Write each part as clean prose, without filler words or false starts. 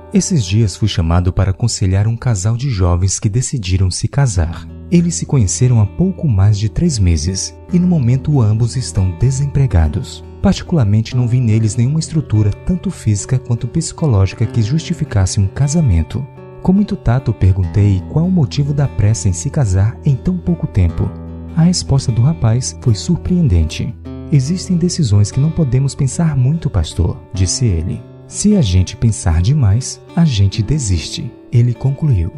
Esses dias fui chamado para aconselhar um casal de jovens que decidiram se casar. Eles se conheceram há pouco mais de 3 meses e no momento ambos estão desempregados. Particularmente não vi neles nenhuma estrutura tanto física quanto psicológica que justificasse um casamento. Com muito tato perguntei qual o motivo da pressa em se casar em tão pouco tempo. A resposta do rapaz foi surpreendente. Existem decisões que não podemos pensar muito, pastor, disse ele. Se a gente pensar demais, a gente desiste, ele concluiu.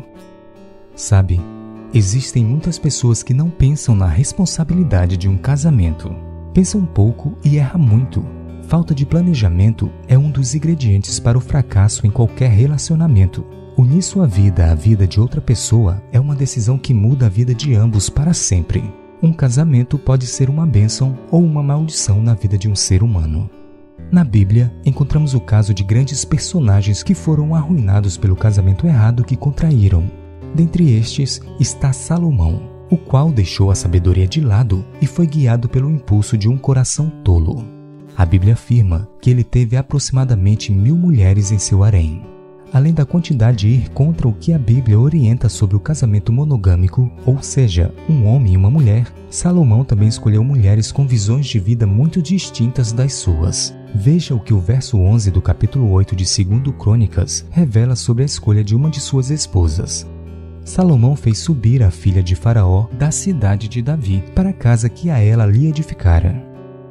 Sabe, existem muitas pessoas que não pensam na responsabilidade de um casamento. Pensam pouco e erram muito. Falta de planejamento é um dos ingredientes para o fracasso em qualquer relacionamento. Unir sua vida à vida de outra pessoa é uma decisão que muda a vida de ambos para sempre. Um casamento pode ser uma bênção ou uma maldição na vida de um ser humano. Na Bíblia, encontramos o caso de grandes personagens que foram arruinados pelo casamento errado que contraíram. Dentre estes está Salomão, o qual deixou a sabedoria de lado e foi guiado pelo impulso de um coração tolo. A Bíblia afirma que ele teve aproximadamente 1000 mulheres em seu harém. Além da quantidade de ir contra o que a Bíblia orienta sobre o casamento monogâmico, ou seja, um homem e uma mulher, Salomão também escolheu mulheres com visões de vida muito distintas das suas. Veja o que o verso 11 do capítulo 8 de 2 Crônicas revela sobre a escolha de uma de suas esposas. Salomão fez subir a filha de Faraó da cidade de Davi para a casa que a ela lhe edificara.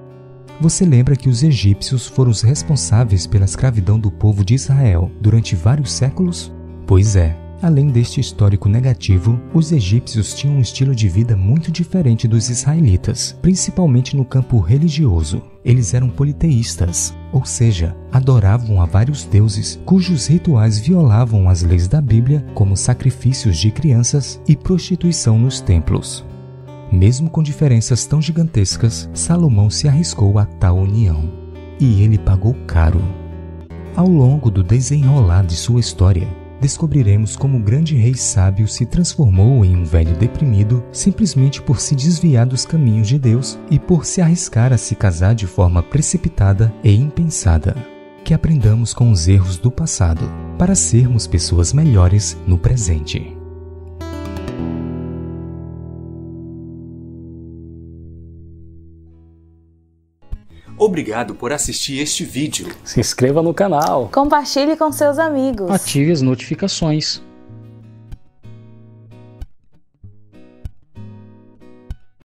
Você lembra que os egípcios foram os responsáveis pela escravidão do povo de Israel durante vários séculos? Pois é, além deste histórico negativo, os egípcios tinham um estilo de vida muito diferente dos israelitas, principalmente no campo religioso. Eles eram politeístas, ou seja, adoravam a vários deuses, cujos rituais violavam as leis da Bíblia, como sacrifícios de crianças e prostituição nos templos. Mesmo com diferenças tão gigantescas, Salomão se arriscou a tal união. E ele pagou caro. Ao longo do desenrolar de sua história, descobriremos como o grande rei sábio se transformou em um velho deprimido simplesmente por se desviar dos caminhos de Deus e por se arriscar a se casar de forma precipitada e impensada. Que aprendamos com os erros do passado, para sermos pessoas melhores no presente. Obrigado por assistir este vídeo. Se inscreva no canal. Compartilhe com seus amigos. Ative as notificações.